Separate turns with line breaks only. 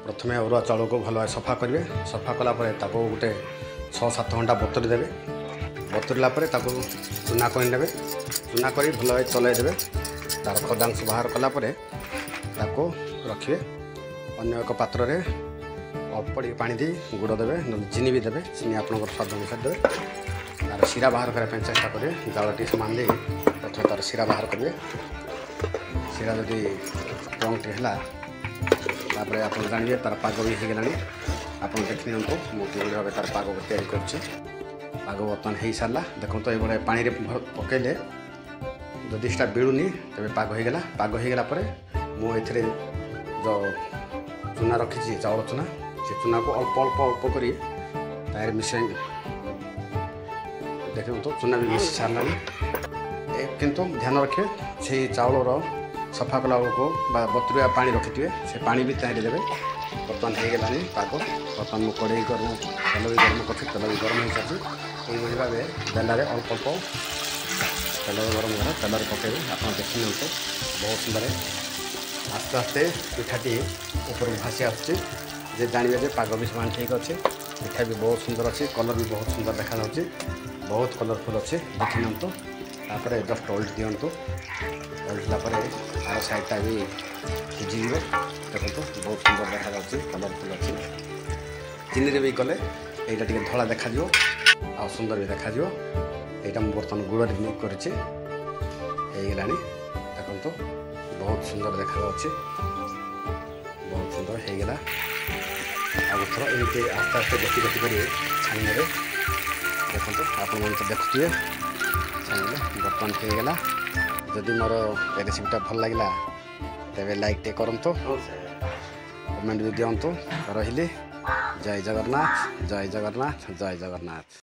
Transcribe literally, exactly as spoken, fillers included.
प्रथमे अरुआ चाउल को भल सफा करेंगे। सफा कलापर गोटे छः सात घंटा बतुरी देवे। बतुरला चूना करदे। चूना कर भल चलई देवे। तार खदांश बाहर कलापर रखिए। अन्य एक पात्र में अल्प पानी दी गुड़ देवे, चीनी भी देवे। चीनी आप स्वाद अनुसार देवे। तार शिरा बाहर करने चेष्टा करेंगे। जाल टी सामान दे प्रथम तार शिरा बाहर करेंगे। शिरा जदि स्ट्रंग टे है तापर आप जानवे तार पाग भी हो गला। आप देखी नियंतु मुझे भाव तार पाग को तैयारी करुच्चे। पाग बर्तमान हो सारा देखो तो ये पानी पकड़े जदि से बिड़ुनी तेज पाग हो गला। पाग हो गला मुझे जो चूना रखी चाउल चूना से चूना को अल्प अल्प अल्प कर मिस देखो तो चूना भी मिस सारा। किंतु ध्यान रखिए से चाउलर सफा कला को बतुरिया पानी रखिथे से पानी भी ताई देवे। बर्तमान हो गलानी पाग। बर्तमान मुझे कड़े गरम तेल भी गरम कर तेल भी गरम हो सारी। यही भाव बेलार अल्प अल्प तेल गरम हो तेल पकड़े आप देखी नियंतु बहुत सुंदर आस्ते आस्ते पिठाटी ऊपर भासी आसुचे। जे जानवे जे पाग भी समान ठीक अच्छे। पिठा भी बहुत सुंदर अच्छे। कलर भी बहुत सुंदर देखा जाଉଛି। बहुत कलरफुल अच्छे देखी नियंतु। तापर जस्ट ओल्ट दिंतु। ओल्टला आर साइडटा भी सिझी देखो बहुत सुंदर देखा जाଉଛି। कलरफुल अच्छे। चीनी भी कले यहाँ टे धला देखा आ सुंदर भी देखा। यहाँ मुझे बर्तमान गुड़ मिक्स करगला देखो बहुत सुंदर देखा जाଉଛି। बहुत सुंदर हो गला। आगे थर एमती आस्ते आस्ते देखी देखी कर छाणी ने देखो आप देखुए छाणी बर्तमान हो गला। जदि मोर रेसिपीटा भल लगे तेरे लाइक टे करंतु कमेंट भी दिंतु। रही जय जगन्नाथ जय जगन्नाथ जय जगन्नाथ।